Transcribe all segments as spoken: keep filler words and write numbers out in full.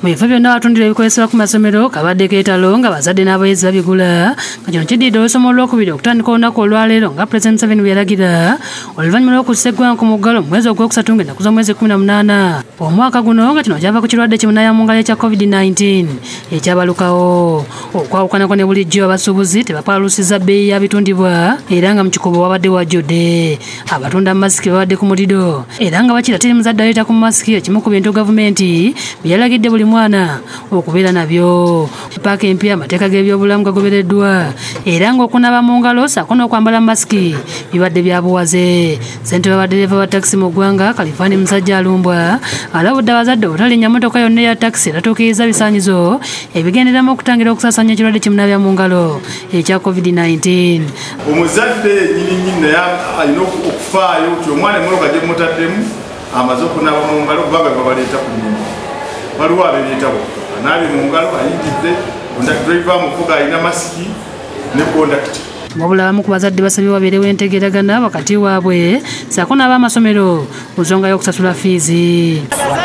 Mu bifo byonna abatundira ebikozesebwa ku masomero kabadde keetalo nga bazadde n'abayizi babigula nga kino kiddidde olusomo olwokubiri okutandika olunaku olwaleero nga Pulezidenti Museveni bwe yalagira oluvannyuma lw'okussa eggwanga ku muggalo mu mwezi ogwokusatu ng'ennaku z'omwezi kumi na munaana omwaka guno nga kino kyava ku kirwadde kimunnayamungayo ekya covid nineteen ekyabalukawo. Okwawukanako ne bulijjo abasuubuzi tebapaalusizza bbeeyi ya bitundibwa era nga mu kikubo wabadde wajjudde. Abatunda masiki babadde ku mulido era nga bakira teri muzadde aleeta ku masiki ekimu ku bintu gavumenti bye yalagidde buli mwana okubeera nabyo. Paaka empya amateeka g'ebyobulamu gagobereddwa era ng'okunaaba mu ngalo ssaako n'okwambala masiki bibadde bya buwaze. Ssentebe wa ddereeva wa takisi mu ggwanga Kalifaani Musajja Alumbwa alabudde abazadde obutalinnya mmotoka yonna eya takisi eratuukiriza bisaanyizo ebigenderamu okutangira okusaasaanya ekirwadde kimunabya mu ngalo ekya covid nineteen. Omuzadde nnyini naye alina okufaayo nti omwana emmotoka gye mutaddemu amaze okunaaba mu ngalo kubanga babaleeta ku nnyumba. Waliwo abeereetawo anaabe mu ngalo ayingidde driver amuvuga alina masiki ne kondakiti. Wabula abamu ku bazadde basabye wabeerewo entegeeragana wakati waabwe ssaako n'ab'amasomero ku nsonga y'okusasula fiizi.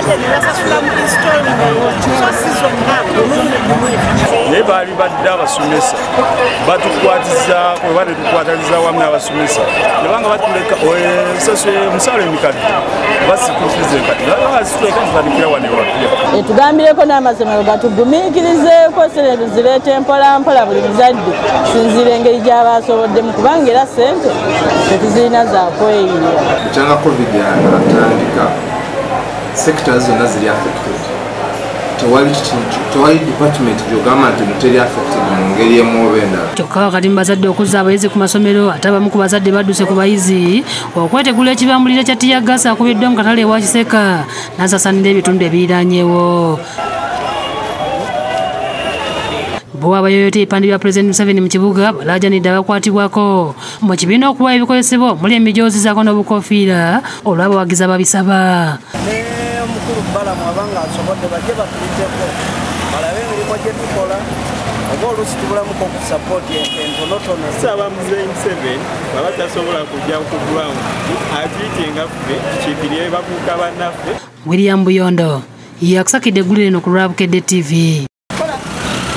Naye baali badde abasomesa batukwatizaako oba ne tukwataliza wamu n'abasomesa nebanga batuleka omusaala emikadde oba sikufiizi enkadde basituleka tutandikira wano ewapya. Etugambireko n'amasomero gatugumiikirizeeko sente zireete mpolampola buli muzadde sinziira engeri gy'abaasoboddemu kubanga era ssente tetuzirina zakweyirira. Ekyanga covid atandika sectors zonna ziri affected. Tewali department gy'ogamba nti muteri affected mu ngeri emu oba endala. Kyokka wakati mu bazadde okuzza abayizi ku masomero ate abamu ku bazadde badduse ku bayizi okwetegula ekibambulira kya tiyaggaasi akubiddwa mu katale ewa Kiseka n'asaasaanira ebitundu ebiriraanyeewo. Bo abayoyote ebipande bya Pulezidenti Museveni mu kibuga balaajanidde abakwatibwako mu kibiina okuwa ebikozesebwa omuli emijoozi zaako n'obukofiira olw'abawagizi ababisaba. Omukulu Balamu abanga asobodde bajje batuliteko balabe emirimu gye tukola oba oluusi tubulamuko ku sapooti entonotono. Ssaabamize Museveni baba tasobola kujja ku ground atuyitenga ffe tukiikirire bavubuka bannaffe. William Buyondo yakusakidde eggulu lino ku lwa Bukedde T V.